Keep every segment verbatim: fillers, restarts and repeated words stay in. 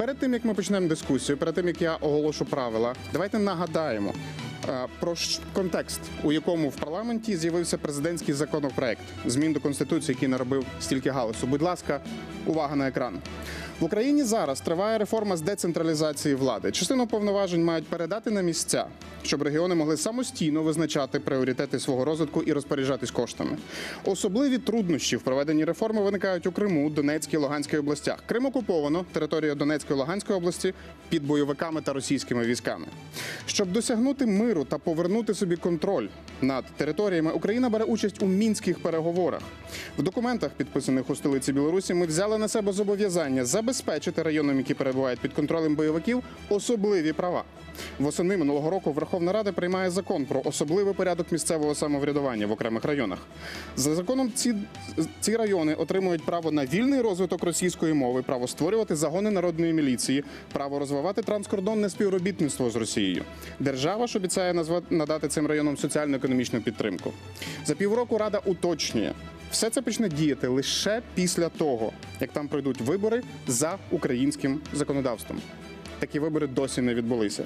перед тим, як ми почнемо дискусію, перед тим, як я оголошу правила, давайте нагадаємо про контекст, у якому в парламенті з'явився президентський законопроект змін до Конституції, який наробив стільки галасу. Будь ласка, увага на екран. В Україні зараз триває реформа з децентралізації влади. Частину повноважень мають передати на місця, щоб регіони могли самостійно визначати пріоритети свого розвитку і розпоряджатись коштами. Особливі труднощі в проведенні реформи виникають у Криму, Донецькій, Луганській областях. Крим окуповано, територія Донецької і Луганської області під бойовиками та російськими військами. Щоб досягнути миру та повернути собі контроль над територіями, Україна бере участь у мінських переговорах. В документах, підписаних у столиці Білорусі, ми взяли на себе зобов'язання забезпечити районам, які перебувають під контролем бойовиків, особливі права. Восени минулого року Верховна Рада приймає закон про особливий порядок місцевого самоврядування в окремих районах. За законом ці, ці райони отримують право на вільний розвиток російської мови, право створювати загони народної міліції, право розвивати транскордонне співробітництво з Росією. Держава ж обіцяє назвати, надати цим районам соціально-економічну підтримку. За півроку Рада уточнює, все це почне діяти лише після того, як там пройдуть вибори за українським законодавством. Такі вибори досі не відбулися.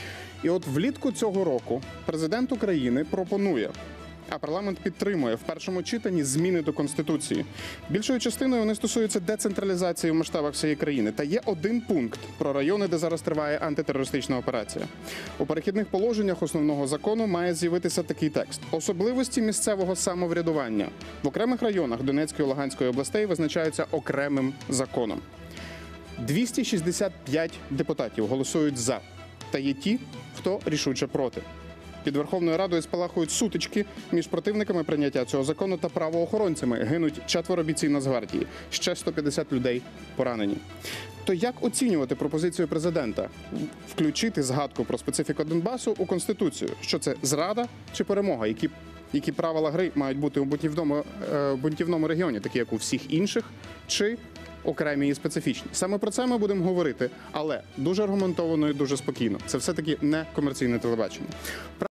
І от влітку цього року президент України пропонує, а парламент підтримує в першому читанні зміни до Конституції. Більшою частиною вони стосуються децентралізації в масштабах всієї країни. Та є один пункт про райони, де зараз триває антитерористична операція. У перехідних положеннях основного закону має з'явитися такий текст. Особливості місцевого самоврядування в окремих районах Донецької і Луганської областей визначаються окремим законом. двісті шістдесят п'ять депутатів голосують «за», та є ті, хто рішуче проти. Під Верховною Радою спалахують сутички між противниками прийняття цього закону та правоохоронцями. Гинуть четверо бійців Нацгвардії, ще сто п'ятдесят людей поранені. То як оцінювати пропозицію президента? Включити згадку про специфіку Донбасу у Конституцію? Що це зрада чи перемога? Які, які правила гри мають бути у бунтівному, е, бунтівному регіоні, такі як у всіх інших, чи окремі і специфічні? Саме про це ми будемо говорити, але дуже аргументовано і дуже спокійно. Це все-таки не комерційне телебачення.